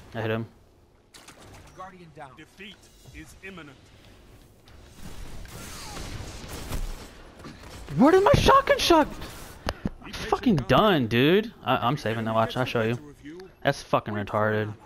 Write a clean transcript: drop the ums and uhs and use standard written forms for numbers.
I hit him. Guardian down. Defeat is imminent. Where did my shotgun shot? I'm fucking done, dude. I'm saving that. Watch, I'll show you. That's fucking retarded.